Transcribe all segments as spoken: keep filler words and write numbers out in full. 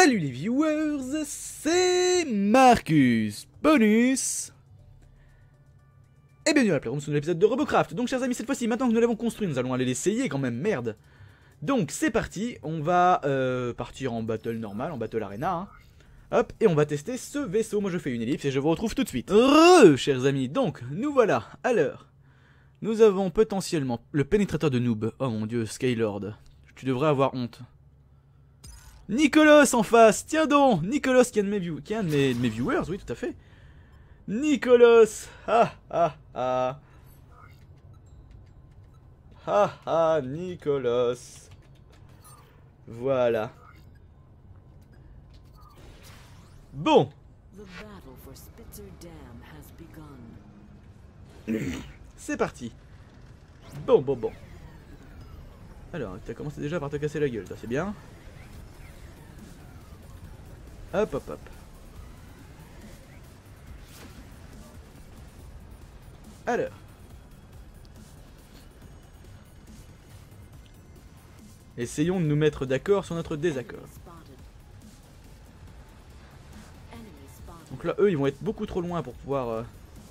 Salut les viewers, c'est Marcus Bonus. Et bienvenue à la Playroom sur un nouvel épisode de Robocraft. Donc chers amis, cette fois-ci, maintenant que nous l'avons construit, nous allons aller l'essayer quand même, merde. Donc c'est parti, on va euh, partir en battle normal, en battle arena, hein. Hop, et on va tester ce vaisseau. Moi je fais une ellipse et je vous retrouve tout de suite. Re, chers amis, donc nous voilà, alors. Nous avons potentiellement le pénétrateur de noob. Oh mon dieu, Skylord, tu devrais avoir honte. Nicolas en face, tiens donc, Nicolas qui est un de mes, view qui est un de mes, de mes viewers, oui tout à fait. Nicolas, ah ah ah. Ah ah, Nicolas. Voilà. Bon. C'est parti. Bon, bon, bon. Alors, tu as commencé déjà par te casser la gueule, ça c'est bien. Hop, hop, hop. Alors. Essayons de nous mettre d'accord sur notre désaccord. Donc là, eux, ils vont être beaucoup trop loin pour pouvoir... Euh...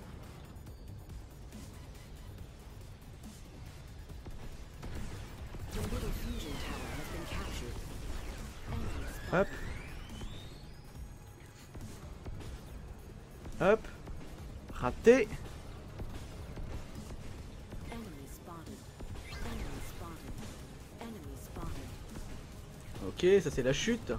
Hop. Hop. Raté. Ok, ça c'est la chute.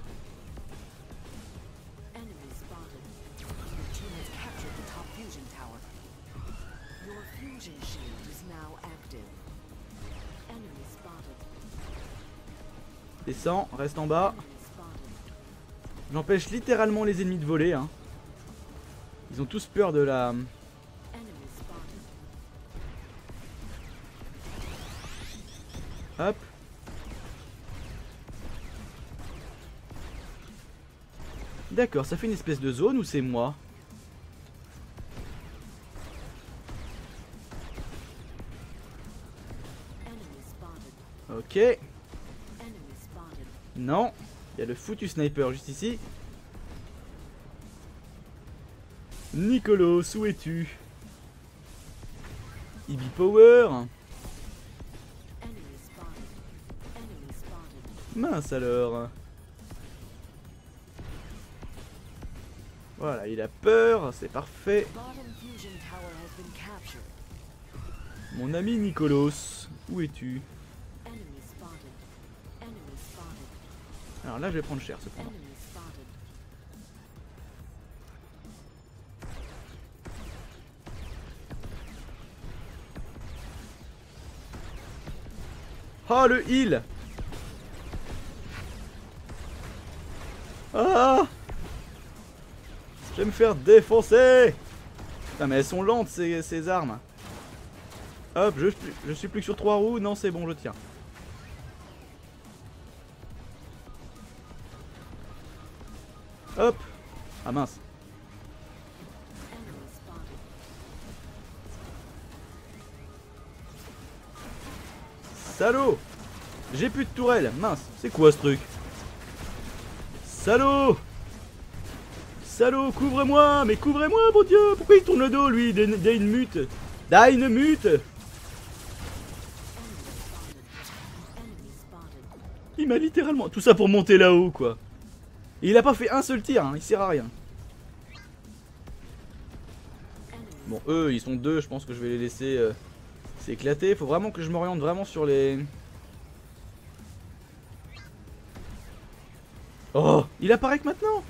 Descends, reste en bas. J'empêche littéralement les ennemis de voler, hein. Ils ont tous peur de la... Hop. D'accord, ça fait une espèce de zone ou c'est moi? Ok. Non, il y a le foutu sniper juste ici. Nicolas, où es-tu? Ibi Power. Mince alors. Voilà, il a peur, c'est parfait. Mon ami Nicolas, où es-tu? Alors là, je vais prendre cher cependant. Oh, le heal! Ah! Je vais me faire défoncer! Putain, mais elles sont lentes ces, ces armes. Hop, je, je suis plus que sur trois roues. Non, c'est bon, je tiens. Hop! Ah mince. Salaud! J'ai plus de tourelle. Mince, c'est quoi ce truc? Salaud! Salaud, couvre-moi! Mais couvrez-moi, mon dieu! Pourquoi il tourne le dos, lui? Il a une mute! Ah, une mute! Il m'a littéralement... Tout ça pour monter là-haut, quoi. Et il a pas fait un seul tir, hein. Il sert à rien. Bon, eux, ils sont deux. Je pense que je vais les laisser euh, s'éclater. Faut vraiment que je m'oriente vraiment sur les... Oh! Il apparaît que maintenant!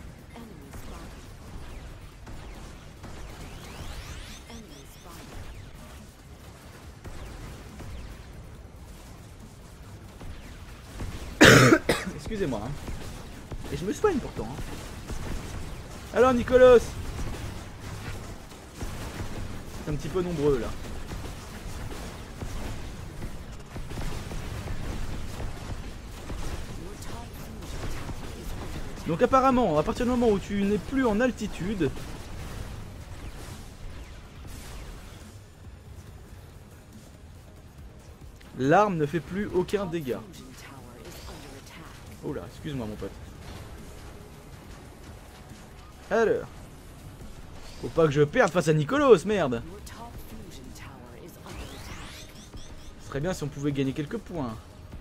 Excusez-moi, hein. Et je me soigne pourtant, hein. Alors Nicolas, c'est un petit peu nombreux là. Donc apparemment, à partir du moment où tu n'es plus en altitude, l'arme ne fait plus aucun dégât. Oh là, excuse-moi mon pote. Alors. Faut pas que je perde face à Nicolas, merde. Ce serait bien si on pouvait gagner quelques points.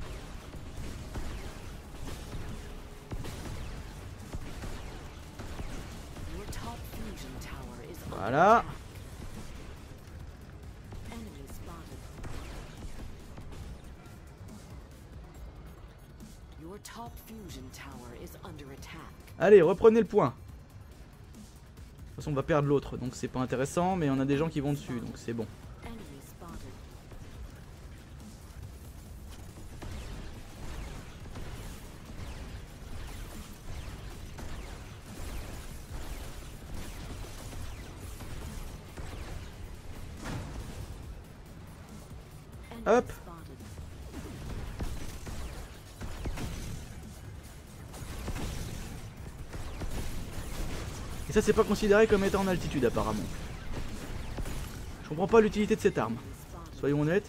Voilà. Allez, reprenez le point. De toute façon, on va perdre l'autre, donc c'est pas intéressant, mais on a des gens qui vont dessus, donc c'est bon. Hop. Et ça c'est pas considéré comme étant en altitude apparemment. Je comprends pas l'utilité de cette arme. Soyons honnêtes.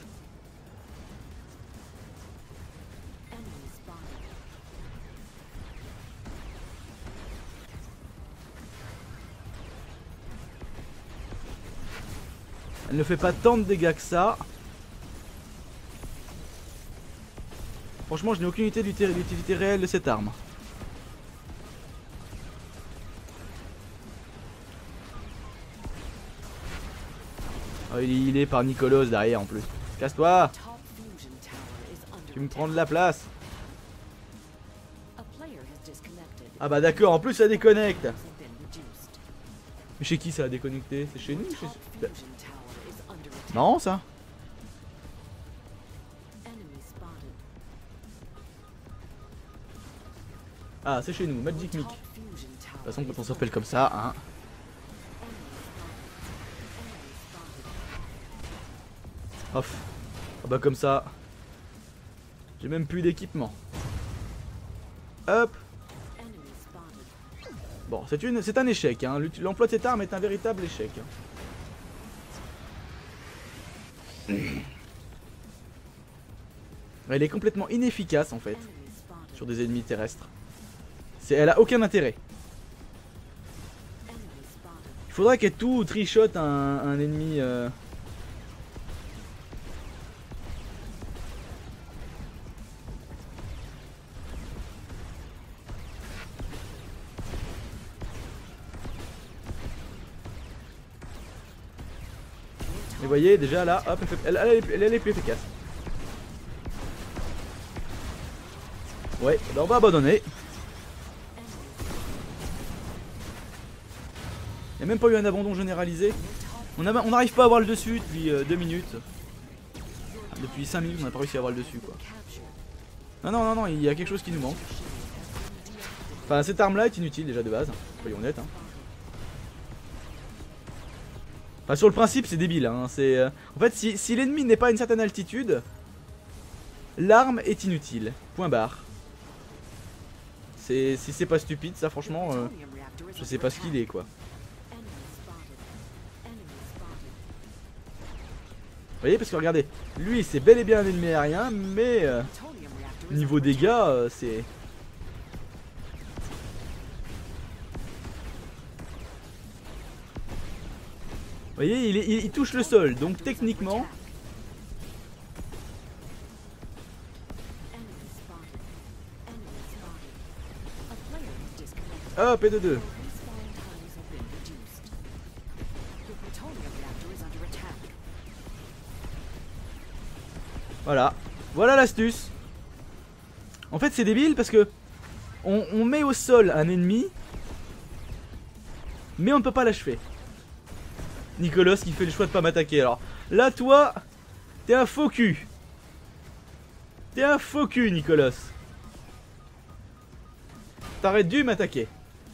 Elle ne fait pas tant de dégâts que ça. Franchement, je n'ai aucune idée de l'utilité réelle de cette arme. Oh, il, il est par Nicolas derrière en plus. Casse-toi! Tu me prends de la place. Ah bah d'accord, en plus ça déconnecte. Mais chez qui ça a déconnecté? C'est chez nous? Chez... Non ça? Ah c'est chez nous, Magic Mick. De toute façon quand on s'appelle comme ça, hein. Off. Ah bah comme ça. J'ai même plus d'équipement. Hop. Bon, c'est une, c'est un échec. Hein. L'emploi de cette arme est un véritable échec. Hein. Elle est complètement inefficace en fait sur des ennemis terrestres. Elle a aucun intérêt. Il faudrait qu'elle tout trichote un, un ennemi. Euh... Et vous voyez déjà là, hop, elle, fait, elle, elle, elle, elle est plus efficace. Ouais, ben on va abandonner. Il n'y a même pas eu un abandon généralisé. On n'arrive pas à avoir le dessus depuis euh, deux minutes. Depuis cinq minutes on n'a pas réussi à avoir le dessus quoi. Non non non non, il y a quelque chose qui nous manque. Enfin cette arme là est inutile déjà de base, soyons honnêtes. Hein. Enfin sur le principe c'est débile. Hein. C'est euh... En fait si, si l'ennemi n'est pas à une certaine altitude, l'arme est inutile. Point barre. Si c'est pas stupide ça franchement, euh, je sais pas ce qu'il est quoi. Vous voyez, parce que regardez, lui c'est bel et bien un ennemi aérien, mais euh, niveau dégâts, euh, c'est... Vous voyez, il, est, il, il touche le sol, donc techniquement... Hop, et de deux. Voilà, voilà l'astuce. En fait c'est débile parce que on, on met au sol un ennemi, mais on ne peut pas l'achever. Nicolas qui fait le choix de pas m'attaquer. Alors là toi, t'es un faux cul. T'es un faux cul Nicolas. T'aurais dû m'attaquer.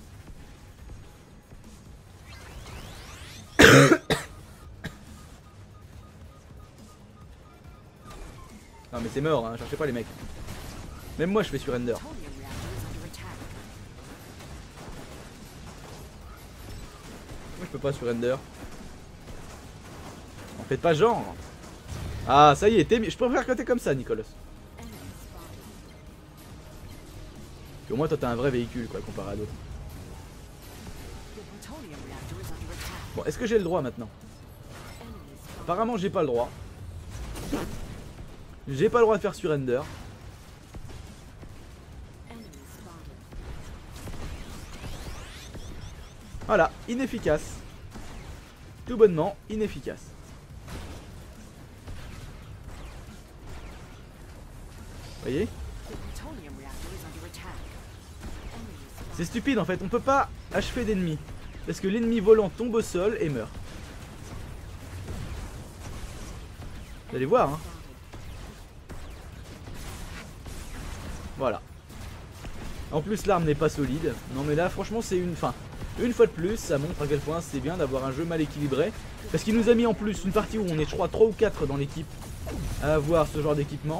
Non mais c'est mort, hein, cherchez pas les mecs. Même moi je fais surrender. Moi je peux pas surrender. En faites pas genre. Ah ça y est, t'es... je préfère que t'es comme ça Nicolas. Puis au moins toi t'as un vrai véhicule quoi comparé à d'autres. Bon, est-ce que j'ai le droit maintenant? Apparemment j'ai pas le droit. J'ai pas le droit de faire surrender. Voilà, inefficace. Tout bonnement, inefficace. Vous voyez? C'est stupide en fait, on peut pas achever d'ennemis. Parce que l'ennemi volant tombe au sol et meurt. Vous allez voir hein. Voilà. En plus l'arme n'est pas solide. Non mais là franchement c'est une fin. Une fois de plus ça montre à quel point c'est bien d'avoir un jeu mal équilibré. Parce qu'il nous a mis en plus une partie où on est je crois trois ou quatre dans l'équipe à avoir ce genre d'équipement.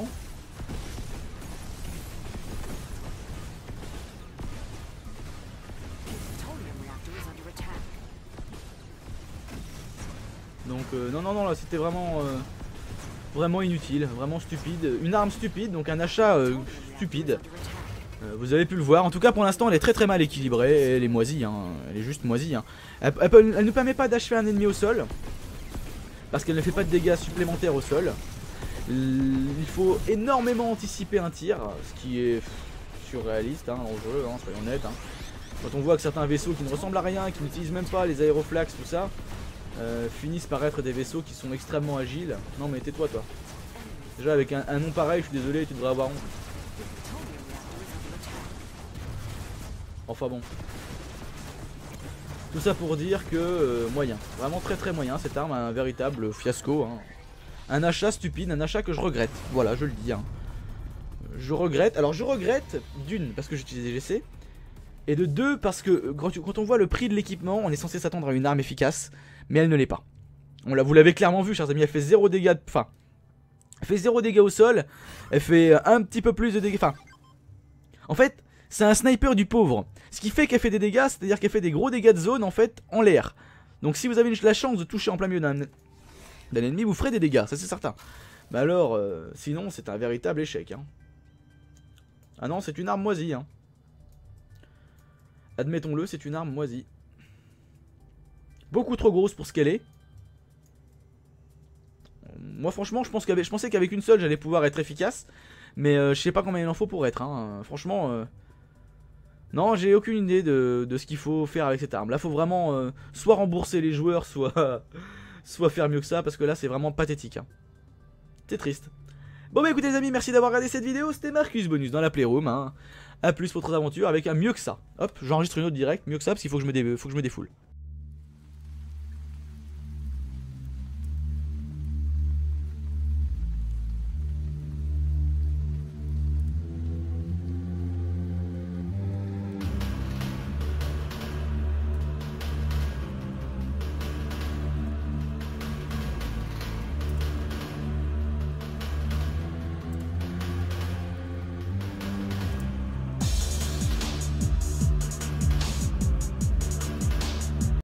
Donc euh, non non non là c'était vraiment euh, vraiment inutile, vraiment stupide. Une arme stupide, donc un achat euh, stupide. Euh, vous avez pu le voir, en tout cas pour l'instant elle est très très mal équilibrée, et elle est moisie, hein. Elle est juste moisie. Hein. Elle, elle, elle ne permet pas d'achever un ennemi au sol, parce qu'elle ne fait pas de dégâts supplémentaires au sol. Il faut énormément anticiper un tir, ce qui est surréaliste hein, au jeu, hein, soyons honnêtes. Hein. Quand on voit que certains vaisseaux qui ne ressemblent à rien, qui n'utilisent même pas les aéroflax, tout ça, euh, finissent par être des vaisseaux qui sont extrêmement agiles. Non mais tais-toi toi. Déjà avec un, un nom pareil, je suis désolé, tu devrais avoir honte. Enfin bon. Tout ça pour dire que euh, moyen, vraiment très très moyen cette arme, un véritable fiasco. Hein. Un achat stupide, un achat que je regrette. Voilà, je le dis. Hein. Je regrette. Alors je regrette d'une parce que j'utilisais G C. Et de deux parce que quand on voit le prix de l'équipement, on est censé s'attendre à une arme efficace. Mais elle ne l'est pas. On l'a, vous l'avez clairement vu chers amis, elle fait zéro dégâts. De, enfin, elle fait zéro dégâts au sol. Elle fait un petit peu plus de dégâts. Enfin, en fait, c'est un sniper du pauvre. Ce qui fait qu'elle fait des dégâts, c'est-à-dire qu'elle fait des gros dégâts de zone en fait en l'air. Donc si vous avez la chance de toucher en plein milieu d'un d'un ennemi, vous ferez des dégâts, ça c'est certain. Mais alors, euh, sinon c'est un véritable échec. Hein. Ah non, c'est une arme moisie. Hein. Admettons-le, c'est une arme moisie. Beaucoup trop grosse pour ce qu'elle est. Moi franchement, je, pense qu'avec, je pensais qu'avec une seule, j'allais pouvoir être efficace. Mais euh, je sais pas combien il en faut pour être. Hein. Franchement... Euh... Non, j'ai aucune idée de, de ce qu'il faut faire avec cette arme. Là, faut vraiment euh, soit rembourser les joueurs, soit, soit faire mieux que ça, parce que là, c'est vraiment pathétique. Hein. C'est triste. Bon, bah écoutez les amis, merci d'avoir regardé cette vidéo. C'était Marcus Bonus dans la Playroom. Hein. A plus pour d'autres aventures avec un mieux que ça. Hop, j'enregistre une autre direct, mieux que ça, parce qu'il faut que je me, dé faut que je me défoule.